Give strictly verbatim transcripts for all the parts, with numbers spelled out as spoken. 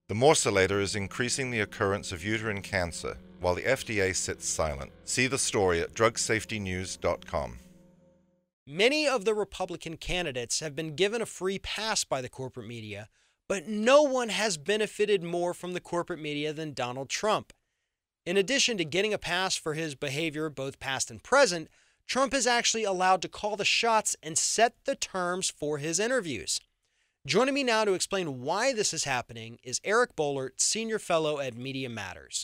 The morcellator is increasing the occurrence of uterine cancer, while the F D A sits silent. See the story at drug safety news dot com. Many of the Republican candidates have been given a free pass by the corporate media, but no one has benefited more from the corporate media than Donald Trump. In addition to getting a pass for his behavior, both past and present, Trump is actually allowed to call the shots and set the terms for his interviews. Joining me now to explain why this is happening is Eric Boehlert, Senior Fellow at Media Matters.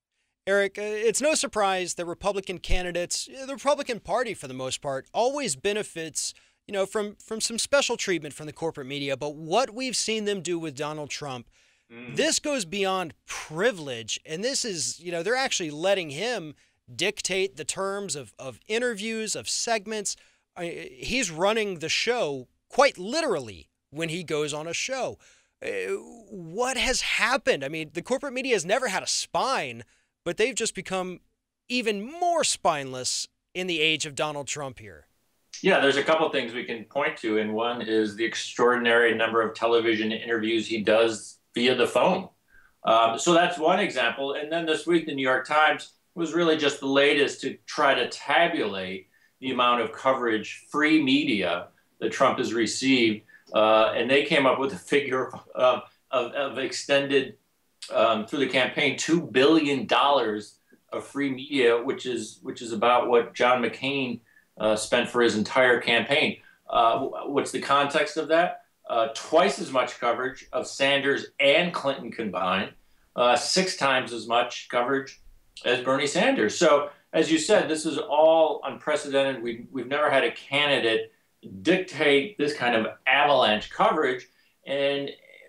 Eric, uh, it's no surprise that Republican candidates, the Republican Party for the most part, always benefits, you know, from, from some special treatment from the corporate media. But what we've seen them do with Donald Trump, mm. this goes beyond privilege. And this is, you know, they're actually letting him dictate the terms of, of interviews, of segments. I, he's running the show quite literally when he goes on a show. Uh, what has happened? I mean, the corporate media has never had a spine, but they've just become even more spineless in the age of Donald Trump here. Yeah, there's a couple things we can point to, and one is the extraordinary number of television interviews he does via the phone. Um, so that's one example. And then this week, the New York Times was really just the latest to try to tabulate the amount of coverage, free media, that Trump has received. Uh, and they came up with a figure of, of, of extended Um, through the campaign, two billion dollars of free media, which is which is about what John McCain uh, spent for his entire campaign. Uh, what's the context of that? Uh, twice as much coverage of Sanders and Clinton combined, uh, six times as much coverage as Bernie Sanders. So, as you said, this is all unprecedented. We've, we've never had a candidate dictate this kind of avalanche coverage. And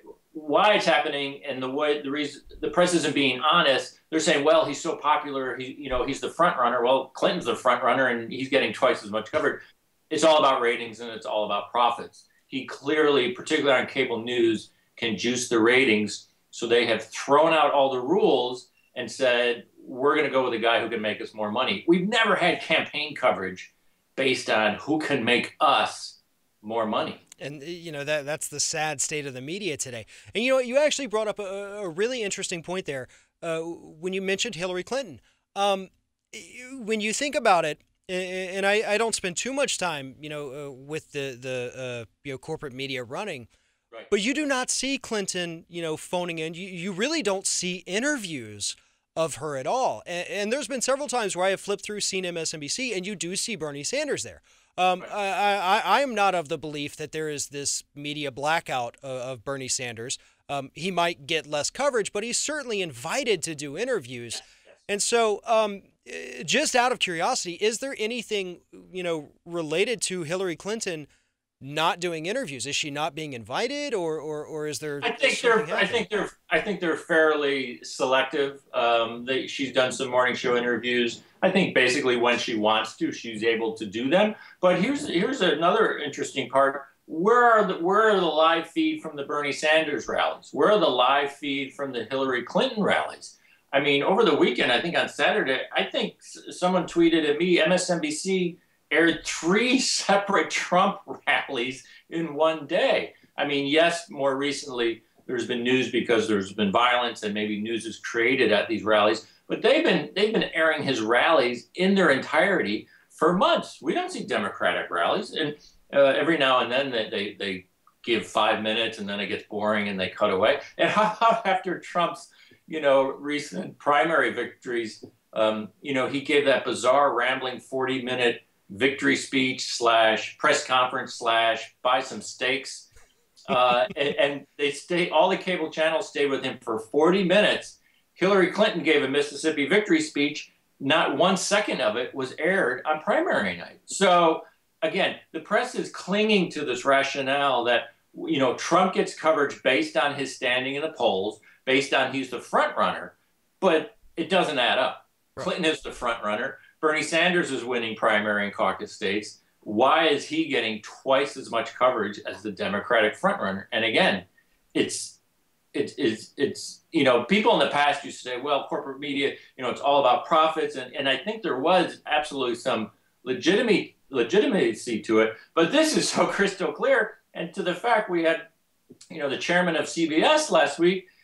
why it's happening and the way the reason the press isn't being honest, they're saying, well, he's so popular, he, you know, he's the front runner. Well, Clinton's the front runner and he's getting twice as much coverage. It's all about ratings and it's all about profits. He clearly, particularly on cable news, can juice the ratings. So they have thrown out all the rules and said, we're going to go with a guy who can make us more money. We've never had campaign coverage based on who can make us more money. And, you know, that that's the sad state of the media today. And, you know, you actually brought up a, a really interesting point there uh, when you mentioned Hillary Clinton. Um, when you think about it, and I, I don't spend too much time, you know, uh, with the, the uh, you know, corporate media running, right. But you do not see Clinton, you know, phoning in. You, you really don't see interviews of her at all. And, and there's been several times where I have flipped through, seen M S N B C, and you do see Bernie Sanders there. Um, I, I, I am not of the belief that there is this media blackout of, of Bernie Sanders. Um, he might get less coverage, but he's certainly invited to do interviews. Yes, yes. And so um, just out of curiosity, is there anything, you know, related to Hillary Clinton not doing interviews? Is she not being invited, or or, or is there? I think they're. I think they're. I think they're fairly selective. Um, they, she's done some morning show interviews. I think basically when she wants to, she's able to do them. But here's here's another interesting part. Where are the where are the live feed from the Bernie Sanders rallies? Where are the live feed from the Hillary Clinton rallies? I mean, over the weekend, I think on Saturday, I think someone tweeted at me, M S N B C aired three separate Trump rallies in one day. I mean, yes, more recently there's been news because there's been violence and maybe news is created at these rallies, but they've been they've been airing his rallies in their entirety for months. We don't see Democratic rallies, and uh, every now and then they, they they give five minutes and then it gets boring and they cut away. And how about after Trump's you know recent primary victories, um, you know he gave that bizarre rambling forty minute victory speech slash press conference slash buy some steaks. Uh, and, and they stay, all the cable channels stayed with him for forty minutes. Hillary Clinton gave a Mississippi victory speech. Not one second of it was aired on primary night. So again, the press is clinging to this rationale that, you know, Trump gets coverage based on his standing in the polls, based on he's the front runner, but it doesn't add up. Right. Clinton is the front runner. Bernie Sanders is winning primary and caucus states. Why is he getting twice as much coverage as the Democratic frontrunner? And again, it's it's it's it's you know people in the past used to say, well, corporate media, you know, it's all about profits, and and I think there was absolutely some legitimate legitimacy to it, but this is so crystal clear. And to the fact we had, you know, the chairman of C B S last week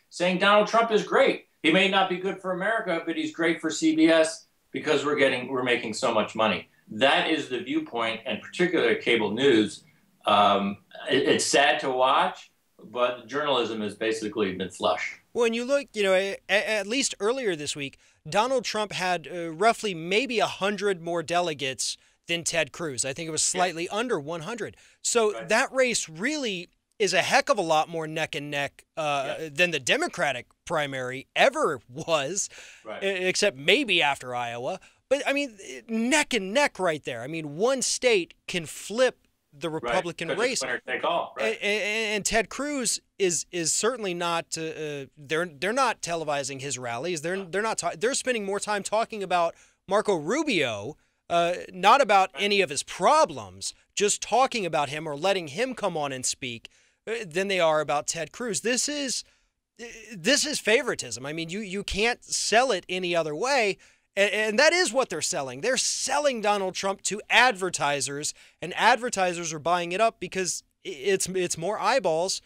saying Donald Trump is great. He may not be good for America, but he's great for C B S because we're getting we're making so much money. That is the viewpoint, and particularly cable news. Um, it, it's sad to watch, but journalism has basically been flush. When you look, you know, at, at least earlier this week, Donald Trump had uh, roughly maybe one hundred more delegates than Ted Cruz. I think it was slightly yeah. under one hundred. So right. that race really is a heck of a lot more neck and neck uh, yeah. than the Democratic primary ever was, right. except maybe after Iowa. But, I mean, neck and neck right there. I mean, one state can flip the Republican right. race. Winner take all. Right. And, and Ted Cruz is is certainly not. Uh, they're they're not televising his rallies. They're they're not. Ta- they're spending more time talking about Marco Rubio, uh, not about any of his problems, just talking about him or letting him come on and speak, uh, than they are about Ted Cruz. This is this is favoritism. I mean, you you can't sell it any other way. And that is what they're selling. They're selling Donald Trump to advertisers, and advertisers are buying it up because it's it's more eyeballs,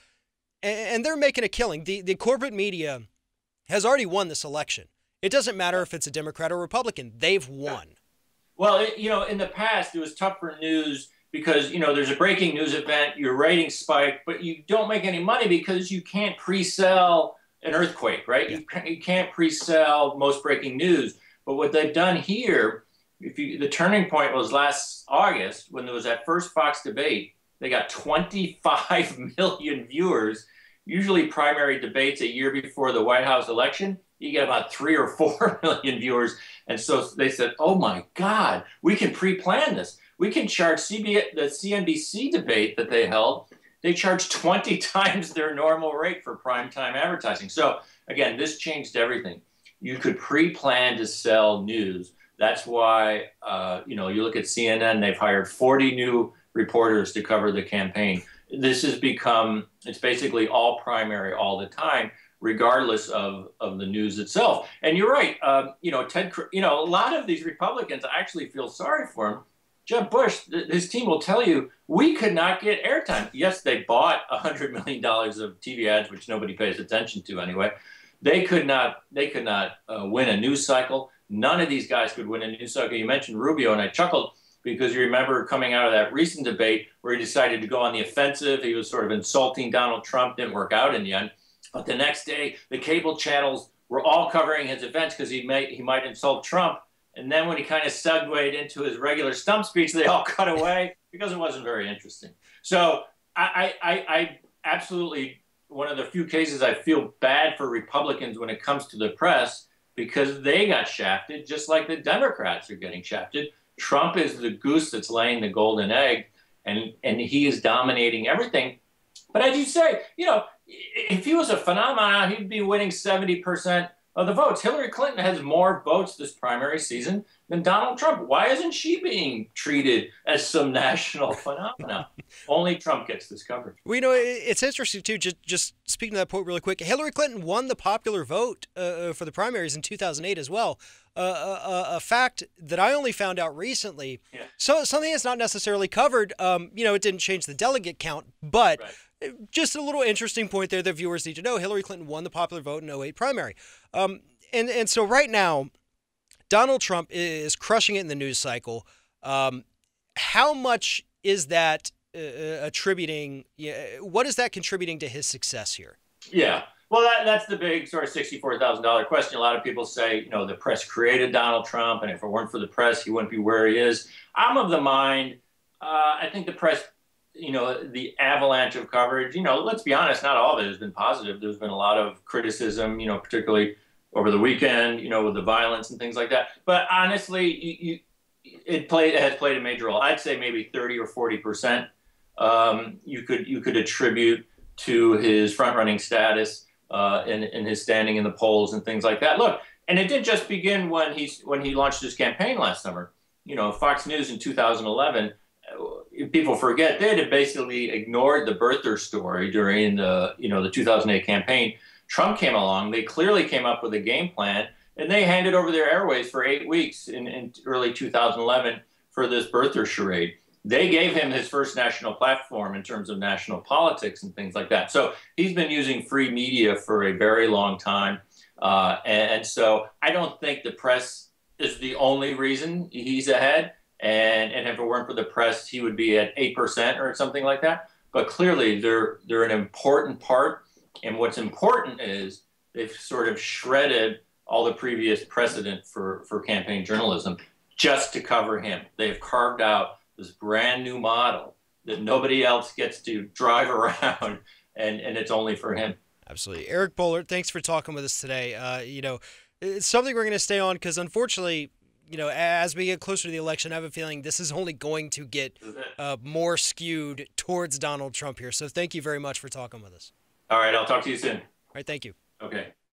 and they're making a killing. The the corporate media has already won this election. It doesn't matter if it's a Democrat or Republican. They've won. Well, it, you know, in the past, it was tough for news because, you know, there's a breaking news event, your ratings spike, but you don't make any money because you can't pre-sell an earthquake, right? Yeah. You, you can't pre-sell most breaking news. But what they've done here, if you, the turning point was last August when there was that first Fox debate. They got twenty-five million viewers. Usually primary debates a year before the White House election, you get about three or four million viewers. And so they said, oh, my God, we can pre-plan this. We can charge C B S, the C N B C debate that they held. They charged twenty times their normal rate for primetime advertising. So, again, this changed everything. You could pre-plan to sell news. That's why, uh, you know, you look at C N N, they've hired forty new reporters to cover the campaign. This has become, it's basically all primary all the time, regardless of, of the news itself. And you're right, uh, you know, Ted, you know, a lot of these Republicans actually feel sorry for him. Jeb Bush, th- his team will tell you, we could not get airtime. Yes, they bought one hundred million dollars of T V ads, which nobody pays attention to anyway. They could not. They could not uh, win a news cycle. None of these guys could win a news cycle. You mentioned Rubio, and I chuckled because you remember coming out of that recent debate where he decided to go on the offensive. He was sort of insulting Donald Trump. Didn't work out in the end. But the next day, the cable channels were all covering his events because he might he might insult Trump. And then when he kind of segued into his regular stump speech, they all cut away because it wasn't very interesting. So I, I, I absolutely. One of the few cases I feel bad for Republicans when it comes to the press because they got shafted just like the Democrats are getting shafted. Trump is the goose that's laying the golden egg, and, and he is dominating everything. But as you say, you know, if he was a phenomenon, he'd be winning seventy percent of the votes. Hillary Clinton has more votes this primary season than Donald Trump. Why isn't she being treated as some national phenomenon? Only Trump gets this coverage. Well, you know, it's interesting, too, just, just speaking to that point really quick. Hillary Clinton won the popular vote uh, for the primaries in two thousand eight as well. Uh, a, a fact that I only found out recently. Yeah. So something that's not necessarily covered. Um, you know, it didn't change the delegate count, but right. just a little interesting point there that viewers need to know. Hillary Clinton won the popular vote in oh eight primary. Um, and, and so right now, Donald Trump is crushing it in the news cycle. Um, how much is that uh, attributing? Yeah, what is that contributing to his success here? Yeah. Well, that, that's the big sort of sixty-four thousand dollars question. A lot of people say, you know, the press created Donald Trump, and if it weren't for the press, he wouldn't be where he is. I'm of the mind, uh, I think the press, you know, the avalanche of coverage, you know, let's be honest, not all of it has been positive. There's been a lot of criticism, you know, particularly over the weekend, you know, with the violence and things like that. But honestly, you, you, it, played, it has played a major role. I'd say maybe thirty or forty percent um, you could you could attribute to his front-running status. Uh, and, and his standing in the polls and things like that. Look, and it did just begin when he when he launched his campaign last summer. You know, Fox News in two thousand eleven, people forget they had basically ignored the birther story during the you know the two thousand eight campaign. Trump came along. They clearly came up with a game plan, and they handed over their airways for eight weeks in, in early two thousand eleven for this birther charade. they gave him his first national platform in terms of national politics and things like that. So he's been using free media for a very long time. Uh, and, and so I don't think the press is the only reason he's ahead. And, and if it weren't for the press, he would be at eight percent or something like that. But clearly, they're, they're an important part. And what's important is they've sort of shredded all the previous precedent for, for campaign journalism just to cover him. They've carved out this brand new model that nobody else gets to drive around, and, and it's only for him. Absolutely. Eric Boehlert, thanks for talking with us today. Uh, you know, it's something we're going to stay on because, unfortunately, you know, as we get closer to the election, I have a feeling this is only going to get uh, more skewed towards Donald Trump here. So thank you very much for talking with us. All right. I'll talk to you soon. All right. Thank you. Okay.